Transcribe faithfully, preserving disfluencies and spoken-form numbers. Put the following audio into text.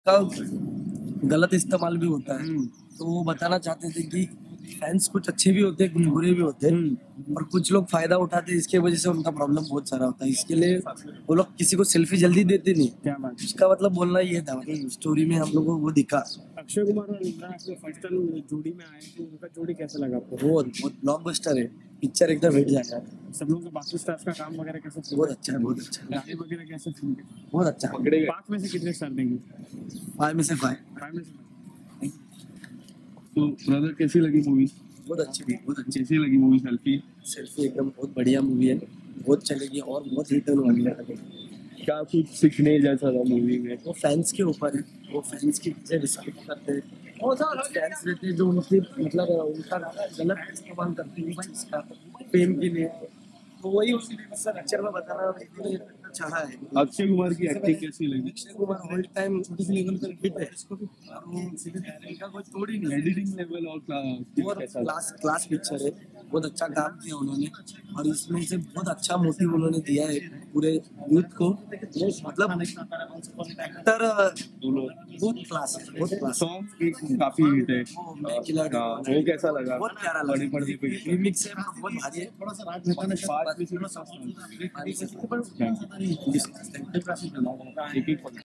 का गलत इस्तेमाल भी होता है। हम्म, तो वो बताना चाहते थे कि फैंस कुछ अच्छे भी होते हैं, कुछ बुरे भी होते हैं, हम्म, और कुछ लोग फायदा उठाते हैं, इसके वजह से उनका प्रॉब्लम बहुत सारा होता है। इसके लिए वो लोग किसी को सेल्फी जल्दी देते नहीं। क्या बात है। उसका मतलब बोलना ये था, मतलब स्टोरी में हम लोग को वो दिखा। अक्षय कुमार और इमरान हाशमी फर्स्ट टाइम जोड़ी में आए तो उनका जोड़ी कैसा लगा आपको? बहुत बहुत ब्लॉकबस्टर है, पिक्चर एकदम हिट जाएगा। सब लोगों का बाकी स्टार्स का काम वगैरह कैसा चल बहुत रहा अच्छा है, बहुत अच्छा है? है, गाने वगैरह कैसे चल रहे हैं? बहुत अच्छा है। पाँच में से कितने स्टार देंगे? फाइव में से फाइव। फाइव में से फाइव। तो ब्रदर कैसी लगी मूवी? बहुत अच्छी थी, बहुत अच्छी। कैसी लगी मूवी सेल्फी? सेल्फी एकदम बहुत बढ़िया मूवी है, बहुत चलेगी और बहुत हिट होने वाली है। क्या कुछ सीखने जैसा था मूवी में? वो फैंस के ऊपर है, वो फैंस की चीजें रिस्पेक्ट करते हैं। फैंस रहते हैं जो उनकी मतलब उनका गलत इस्तेमाल करते हैं इस चीज का फेम के लिए। तो वही उस पिक्चर में बताना चाहा है। अक्षय कुमार की एक्टिंग कैसी लगी? Akshay Kumar all time level पर हिट है, और वो उनका कोई तोड़ ही नहीं है। एडिटिंग लेवल और बहुत क्लास क्लास पिक्चर है, बहुत अच्छा काम किया उन्होंने, और इसमें से बहुत अच्छा मोटिव उन्होंने दिया है पूरे यूथ को। मतलब एक्टर बहुत क्लास है, बहुत क्लास। सॉन्ग एक काफी हिट है। वो मैं खिलाड़ी, हाँ, वो कैसा लगा? बहुत प्यारा बड़े लगा। पर्दे पे रिमिक्स है, बहुत भारी है। थोड़ा सा रात में पाँच में से भारी है। एक एक